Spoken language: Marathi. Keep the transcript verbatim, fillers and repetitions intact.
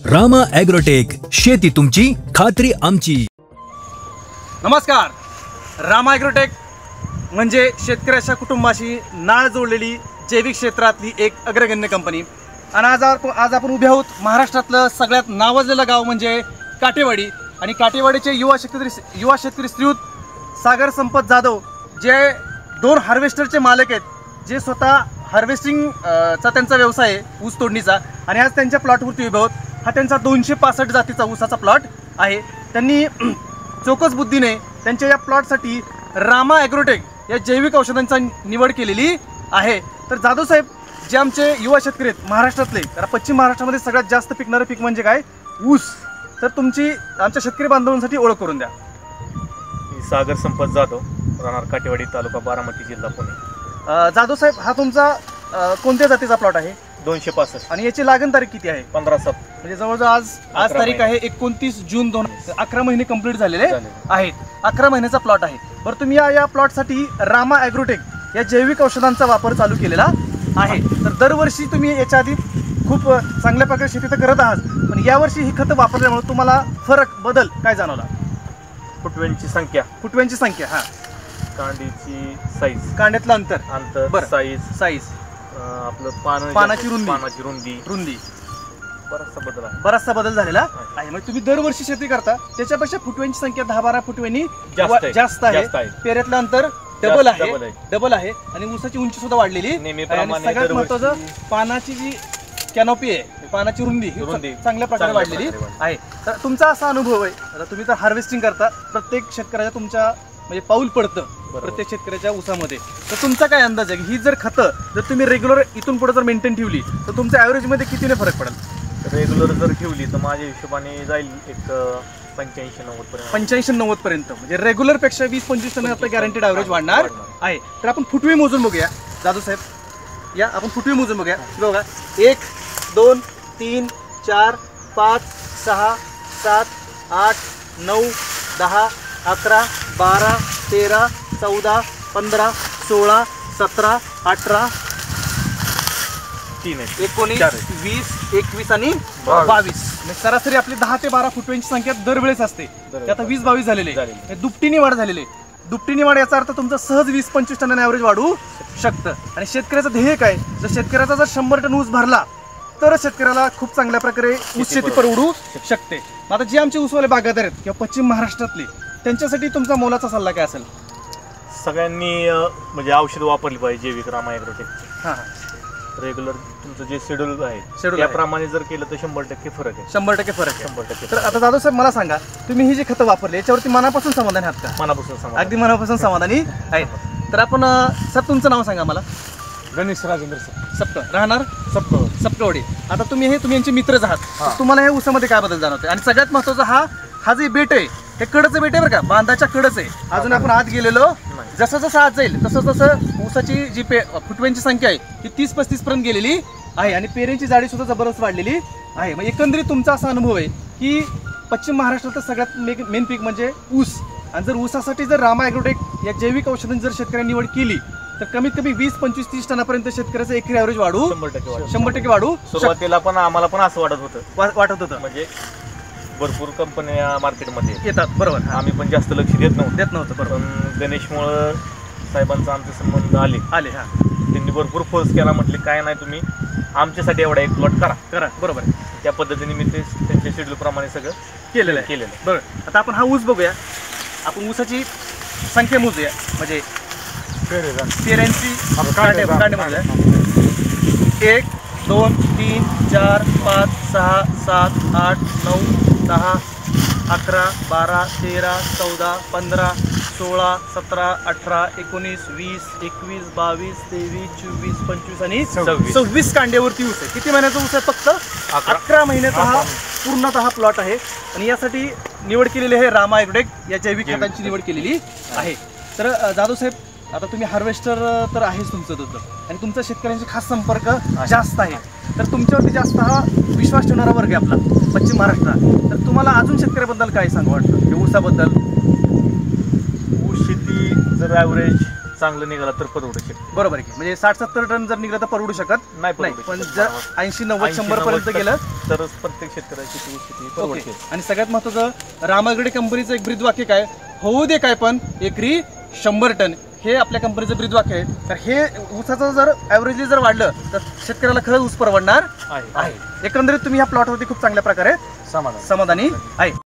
रामा ॲग्रोटेक, शेती तुमची खात्री आमची। नमस्कार। रामा ॲग्रोटेक म्हणजे शेतकऱ्याच्या कुटुंबाशी नाळ जोडलेली जैविक क्षेत्रातली एक अग्रगण्य कंपनी। आणि आज आपण आज आपण उभे आहोत महाराष्ट्रातलं सगळ्यात नावाजलेलं गाव म्हणजे काटेवाडी। आणि काटेवाडीचे युवा शेतकरी युवा शेतकरी श्रीयुत सागर संपत जाधव जे दोन हार्वेस्टरचे मालक आहेत, जे स्वतः हार्वेस्टिंग चा त्यांचा व्यवसाय आहे, ऊस तोडणीचा। आणि आज त्यांच्या प्लॉटवरती उभे आहोत। हा त्यांचा दोनशे पासष्ट जातीचा ऊसाचा प्लॉट आहे। त्यांनी चोकस बुद्धीने त्यांच्या या प्लॉटसाठी रामा ॲग्रोटेक या जैविक औषधांचा निवड केलेली आहे। तर जाधव साहेब, जे आमचे युवा शेतकरी आहेत महाराष्ट्रातले, तर पश्चिम महाराष्ट्रामध्ये सगळ्यात जास्त पिकणारं पीक म्हणजे काय? ऊस। तर तुमची आमच्या शेतकरी बांधवांसाठी ओळख करून द्या। सागर संपत जाधव, राहणार काटेवाडी, तालुका बारामती, जिल्हा पुणे। जाधव साहेब, हा तुमचा कोणत्या जातीचा प्लॉट आहे? दोनशे पासष्ट। आणि याची लागण तारीख किती आहे? पंधरा सात, म्हणजे जवळजवळ आज आज तारीख आहे एकोणतीस जून दोन अकरा महिने कंप्लीट झालेले आहेत। अकरा महिन्याचा प्लॉट आहे। बरं, तुम्ही या या प्लॉटसाठी रामा ॲग्रोटेक या जैविक औषधांचा वापर चालू केलेला आहे। तर दरवर्षी तुम्ही याच्या आधी खूप चांगल्या प्रकारे शेती तर करत आहात, पण यावर्षी ही खतं वापरल्यामुळे तुम्हाला फरक बदल काय जाणवला? फुटव्यांची संख्या, फुटव्यांची संख्या, हा, कांडीची साईज, कांड्यातलं अंतर अंतर, साईज साईज आपलं पान, पानाची रुंदी पानाची रुंदी रुंदी बराचसा बदल आहे बराचसा बदल झालेला आहे। म्हणजे तुम्ही दरवर्षी शेती करता, त्याच्यापेक्षा फुटव्यांची संख्या दहा बारा फुटव्यांनी जास्त आहे। पेऱ्यातलं अंतर डबल आहे डबल आहे आणि ऊसाची उंची सुद्धा वाढलेली आहे। सगळ्यात महत्वाचं, पानाची जी कॅनोपी आहे, पानाची रुंदी चांगल्या प्रकारे वाढलेली आहे। तर तुमचा असा अनुभव आहे, आता तुम्ही तर हार्वेस्टिंग करता, प्रत्येक शेतकऱ्याच्या तुमच्या म्हणजे पाऊल पडतं प्रत्येक शेतकऱ्याच्या ऊसामध्ये। तर तुमचा काय अंदाज आहे की ही जर खतं जर तुम्ही रेग्युलर इथून पुढे जर मेंटेन ठेवली तर तुमच्या ॲव्हरेजमध्ये कितीने फरक पडेल? रेग्युलर जर ठेवली तर माझ्या हिशोबाने जाईल एक पंच्याऐंशी नव्वद पर्यंत पंच्याऐंशी नव्वद पर्यंत म्हणजे रेग्युलर पेक्षा वीस पंचवीस टन आता गॅरंटेड ॲव्हरेज वाढणार आहे। तर आपण फुटवे मोजून बघूया जाधव साहेब, या आपण फुटवे मोजून बघूया। बघा, एक दोन तीन चार पाच सहा सात आठ नऊ दहा अकरा बारा तेरा चौदा पंधरा सोळा सतरा अठरा तीन एकोणीस वीस एकवीस आणि बावीस। सरासरी आपली दहा ते बारा फुटव्यांची संख्या दरवेळेस असते, ते आता वीस बावीस झालेले, दुपटीने वाढ झालेली। दुपटीने वाढ याचा अर्थ तुमचं सहज वीस पंचवीस टन ॲव्हरेज वाढू शकतं। आणि शेतकऱ्याचं ध्येय काय? जर शेतकऱ्याचा जर शंभर टन ऊस भरला तर शेतकऱ्याला खूप चांगल्या प्रकारे ऊस शेती परवडू शकते। आता जे आमचे ऊसवाले बागायतदार आहेत किंवा पश्चिम महाराष्ट्रातले, त्यांच्यासाठी तुमचा मोलाचा सल्ला काय असेल? सगळ्यांनी म्हणजे औषध वापरली पाहिजे जैविक रामा ॲग्रोटेक। हां, रेग्युलर तुमचं जे शेड्यूल आहे शेड्यूल त्याप्रमाणे जर केलं तर शंभर टक्के फरक आहे शंभर टक्के फरक आहे शंभर टक्के। तर आता जाधव साहेब, मला सांगा, तुम्ही ही जी खतं वापरली याच्यावरती मनापासून समाधानी आहात का? मनापासून समाधानी, अगदी मनापासून समाधानी आहेत। तर आपण सर, तुमचं नाव सांगा मला? गणेश राजेंद्र सप्त, राहणार सप्त सप्तवाडी। आता तुम्ही हे तुम्ही यांचे मित्रच आहात, तुम्हाला हे ऊसामध्ये काय बदल जाणवते? आणि सगळ्यात महत्वाचं, हा हा जे बेट आहे हे कडचं बेट आहे बरं का, बांधाच्या कडच आहे। अजून आपण आत गेलेलो, जसं जसं आत जाईल तसं तसं ऊसाची जी पे फुटव्यांची संख्या आहे ती तीस पस्तीस पर्यंत गेलेली आहे आणि पेरेंची जाडी सुद्धा जबरदस्त वाढलेली आहे। मग एकंदरीत तुमचा असा अनुभव आहे की पश्चिम महाराष्ट्रातलं सगळ्यात मेन पीक म्हणजे ऊस। आणि जर ऊसासाठी जर रामा ॲग्रोटेक या जैविक औषधांची जर शेतकऱ्यांनी निवड केली तर कमीत कमी वीस पंचवीस तीस टनापर्यंत शेतकऱ्याचं एकरी ॲव्हरेज वाढू शंभर टक्के शंभर टक्के वाढू। सुरुवातीला पण आम्हाला पण असं वाटत होतं वाटत होतं म्हणजे भरपूर कंपन्या मार्केटमध्ये येतात, बरोबर, आम्ही पण जास्त लक्ष देत नव्हतं देत नव्हतं बरोबर। पण गणेशमुळं साहेबांचा आमचे संबंध आले आले हा, त्यांनी भरपूर फोर्स केला, म्हटले काय नाही तुम्ही आमच्यासाठी एवढा एक प्लॉट करा करा बरोबर। त्या पद्धतीने मी ते त्यांच्या शेड्यूल प्रमाणे सगळं केलेलं आहे केलेलं बरोबर। आता आपण हा ऊस बघूया, आपण ऊसाची संख्या मोजूया, म्हणजे पेऱ्यांची कांड्यामध्ये एक दोन तीन चार पाच सहा सात आठ नऊ दहा अकरा बारा तेरा चौदा पंधरा सोळा सतरा अठरा एकोणीस वीस एकवीस बावीस तेवीस चोवीस पंचवीस आणि सव्वीस सव्वीस कांड्यावरती ऊस आहे। किती महिन्याचा ऊस आहे? फक्त अकरा महिन्याचा हा पूर्णतः हा प्लॉट आहे। आणि यासाठी निवड केलेली आहे रामा ॲग्रोटेक या जैविक खतांची निवड केलेली आहे। तर जाधव साहेब, आता तुम्ही हार्वेस्टर तर आहेच तुमचं दुसरं, आणि तुमचा शेतकऱ्यांशी खास संपर्क जास्त आहे, तर तुमच्यावरती जास्त हा विश्वास ठेवणारा वर्ग आहे आपला पश्चिम महाराष्ट्रात। तर तुम्हाला अजून शेतकऱ्याबद्दल काय सांगू वाटतं, ऊसाबद्दल? ऊस शेती जर ॲव्हरेज चांगलं निघाला तर परवडू शकते. बरोबर आहे की. म्हणजे साठ सत्तर टन जर निघलं तर परवडू शकत नाही नाही, परवडू पण शकत. जर ऐंशी नव्वद ऐंशी शंभर पर्यंत नव्वद गेलं तरच प्रत्येक शेतकऱ्याची ती शेती ओके. परवडते. आणि सगळ्यात महत्त्वाचं रामागडे कंपनीचं एक ब्रीद वाक्य काय, होऊ दे काय पण एकरी शंभर टन, हे आपल्या कंपनीचं ब्रीद वाक्य आहे. तर हे ऊसाचं जर ॲव्हरेजली जर वाढलं तर शेतकऱ्याला खरंच ऊस परवडणार आहे आहे. एकंदरीत तुम्ही ह्या प्लॉटवरती खूप चांगल्या प्रकारे समाधान समाधानी आहे.